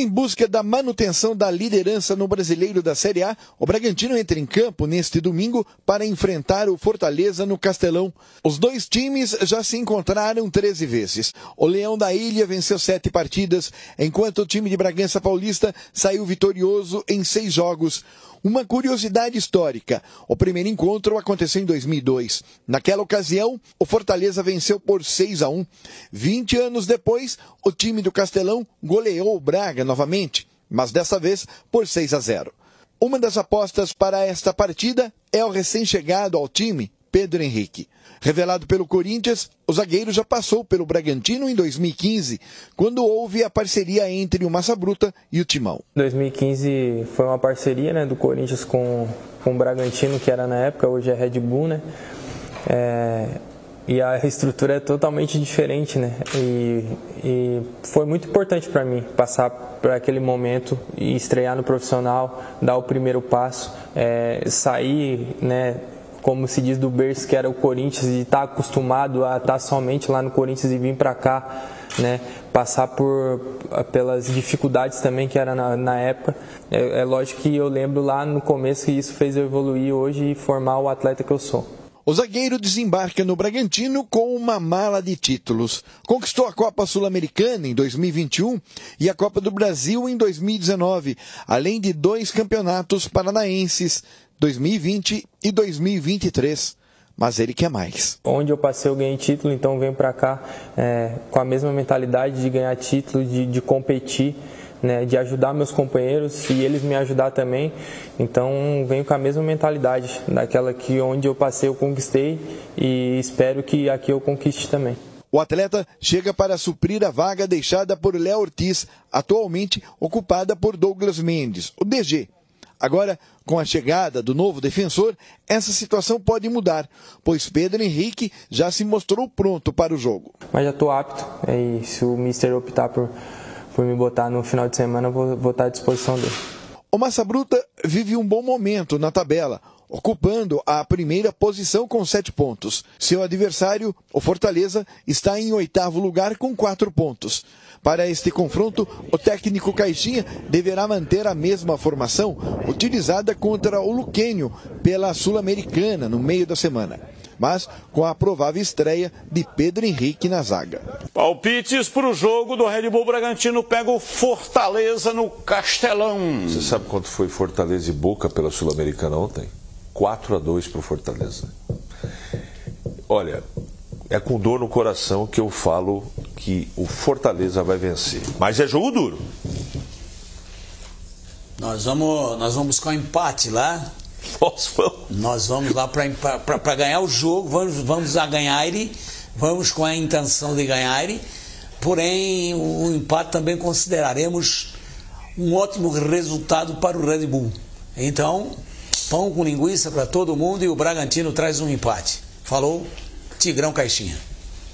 Em busca da manutenção da liderança no Brasileiro da Série A, o Bragantino entra em campo neste domingo para enfrentar o Fortaleza no Castelão. Os dois times já se encontraram 13 vezes. O Leão da Ilha venceu 7 partidas, enquanto o time de Bragança Paulista saiu vitorioso em 6 jogos. Uma curiosidade histórica, o primeiro encontro aconteceu em 2002. Naquela ocasião, o Fortaleza venceu por 6-1. 20 anos depois, o time do Castelão goleou o Braga novamente, mas dessa vez por 6-0. Uma das apostas para esta partida é o recém-chegado ao time, Pedro Henrique. Revelado pelo Corinthians, o zagueiro já passou pelo Bragantino em 2015, quando houve a parceria entre o Massa Bruta e o Timão. 2015 foi uma parceria, do Corinthians com o Bragantino, que era na época, hoje é Red Bull, e a estrutura é totalmente diferente, e foi muito importante para mim passar por aquele momento e estrear no profissional, dar o primeiro passo, sair, como se diz, do berço que era o Corinthians, e estar acostumado a estar somente lá no Corinthians e vir para cá, passar pelas dificuldades também que era na época. É lógico que eu lembro lá no começo que isso fez eu evoluir hoje e formar o atleta que eu sou. O zagueiro desembarca no Bragantino com uma mala de títulos. Conquistou a Copa Sul-Americana em 2021 e a Copa do Brasil em 2019, além de 2 campeonatos paranaenses, 2020 e 2023. Mas ele quer mais. Onde eu passei eu ganhei título, então venho para cá com a mesma mentalidade de ganhar título, de competir, de ajudar meus companheiros e eles me ajudar também. Então venho com a mesma mentalidade, daquela que onde eu passei eu conquistei e espero que aqui eu conquiste também. O atleta chega para suprir a vaga deixada por Léo Ortiz, atualmente ocupada por Douglas Mendes, o DG. Agora, com a chegada do novo defensor, essa situação pode mudar, pois Pedro Henrique já se mostrou pronto para o jogo. Mas já estou apto, e se o Mister optar por me botar no final de semana, eu vou estar à disposição dele. O Massa Bruta vive um bom momento na tabela, ocupando a primeira posição com 7 pontos. Seu adversário, o Fortaleza, está em 8º lugar com 4 pontos. Para este confronto, o técnico Caixinha deverá manter a mesma formação utilizada contra o Luquenho pela Sul-Americana no meio da semana, mas com a provável estreia de Pedro Henrique na zaga. Palpites para o jogo do Red Bull Bragantino pega o Fortaleza no Castelão. Você sabe quanto foi Fortaleza e Boca pela Sul-Americana ontem? 4-2 para o Fortaleza. Olha, é com dor no coração que eu falo que o Fortaleza vai vencer. Mas é jogo duro. Nós vamos buscar um empate lá. Nós vamos lá para ganhar o jogo. Vamos a ganhar, vamos com a intenção de ganhar. Porém, o empate também consideraremos um ótimo resultado para o Red Bull. Então, pão com linguiça para todo mundo e o Bragantino traz um empate. Falou, Tigrão Caixinha.